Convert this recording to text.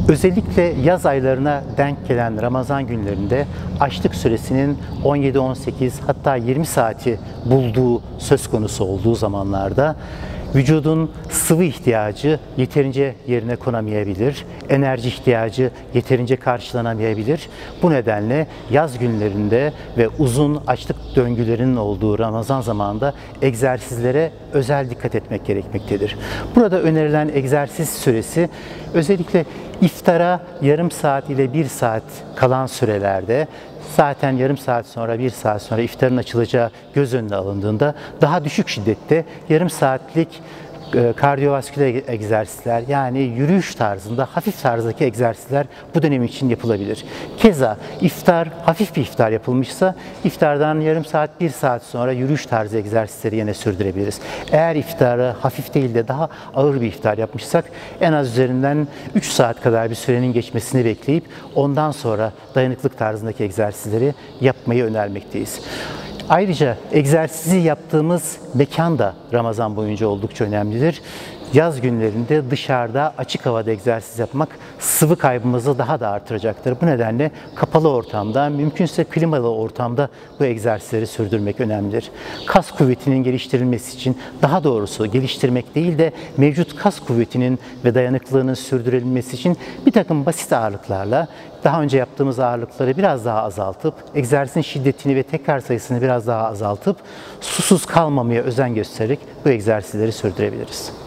Özellikle yaz aylarına denk gelen Ramazan günlerinde açlık süresinin 17-18 hatta 20 saati bulduğu söz konusu olduğu zamanlarda vücudun sıvı ihtiyacı yeterince yerine konamayabilir, enerji ihtiyacı yeterince karşılanamayabilir. Bu nedenle yaz günlerinde ve uzun açlık döngülerinin olduğu Ramazan zamanında egzersizlere özel dikkat etmek gerekmektedir. Burada önerilen egzersiz süresi özellikle iftara yarım saat ile 1 saat kalan sürelerde, zaten yarım saat sonra 1 saat sonra iftarın açılacağı göz önüne alındığında daha düşük şiddette yarım saatlik kardiyovasküler egzersizler, yani yürüyüş tarzında, hafif tarzdaki egzersizler bu dönem için yapılabilir. Keza iftar, hafif bir iftar yapılmışsa iftardan yarım saat, 1 saat sonra yürüyüş tarzı egzersizleri yine sürdürebiliriz. Eğer iftarı hafif değil de daha ağır bir iftar yapmışsak en az üzerinden 3 saat kadar bir sürenin geçmesini bekleyip ondan sonra dayanıklık tarzındaki egzersizleri yapmayı önermekteyiz. Ayrıca egzersizi yaptığımız mekan da Ramazan boyunca oldukça önemlidir. Yaz günlerinde dışarıda açık havada egzersiz yapmak sıvı kaybımızı daha da artıracaktır. Bu nedenle kapalı ortamda, mümkünse klimalı ortamda bu egzersizleri sürdürmek önemlidir. Kas kuvvetinin geliştirilmesi için, daha doğrusu geliştirmek değil de mevcut kas kuvvetinin ve dayanıklılığının sürdürülmesi için bir takım basit ağırlıklarla, daha önce yaptığımız ağırlıkları biraz daha azaltıp, egzersizin şiddetini ve tekrar sayısını biraz daha azaltıp, susuz kalmamaya özen göstererek bu egzersizleri sürdürebiliriz.